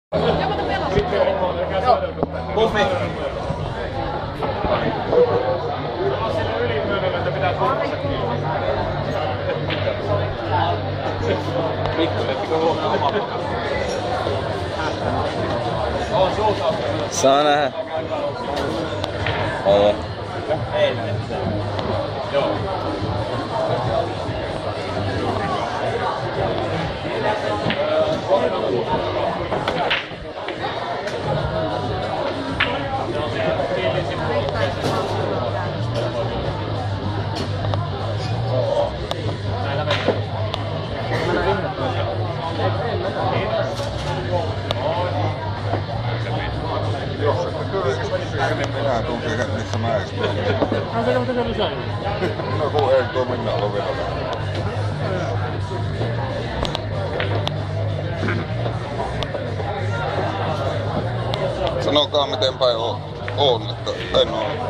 Joo. Puffi. Saa nähdä. Oo. Joo. Minä tuun siihen, missä mä edes menen. Se on tässä lisää. No kun ei tuo minä ole vielä. Sanokaa miten päin on, että en oo.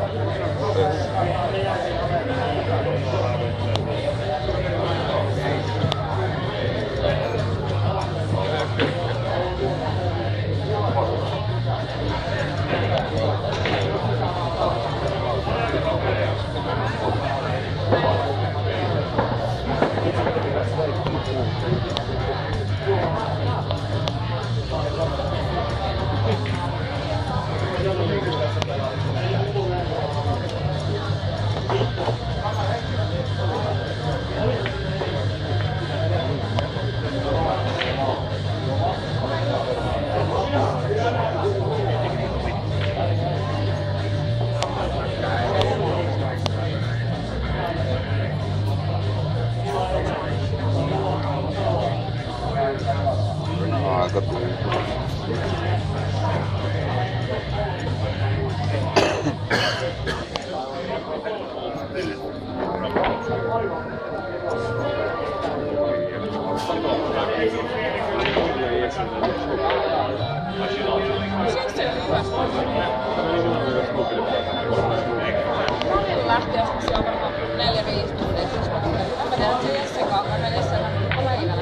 Lähti joskus siellä varmaan 4-5 tuntia. Mä tein sen Jessen kanssa, mä menin sen päivällä.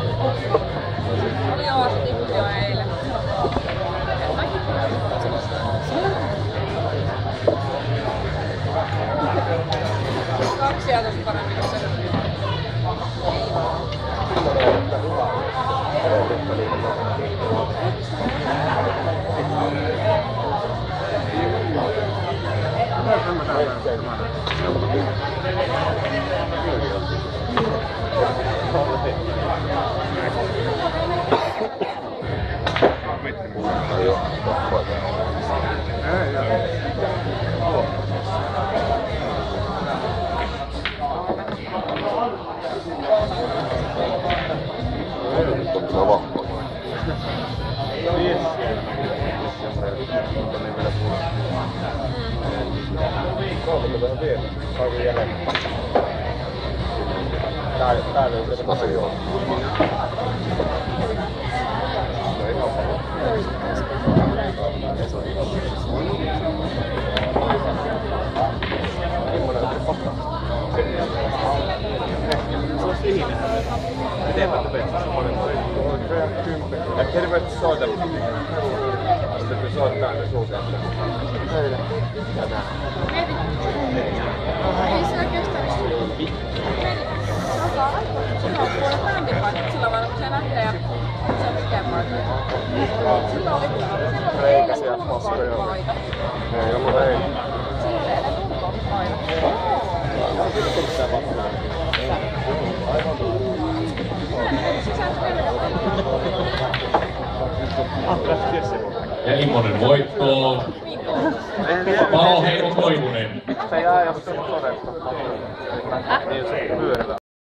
Oli avasi tippi jo eilen. Kaksi ajatusta paremmin kuin se. Ei vaan. Täällä ei ole asioita. Mitenpä te petsässä monenmoinen? Ehkä hirveästi soitella. Sitten kun soittaa, niin sulkee sitä. Meillä. Ja nää. Ei se oikeastaan istu. Sillä on puolet bändipaikka, sillä vaan kun se näkee ja se on mikään paikka. Sillä oli Reikäisiä paskoja. Ei ollut reikä. Sillä oli eilen kuntopaino. Ja Immonen voittoon. Paloheimo Koivunen. Se jää jos se on todesta. Niin se pyörällä.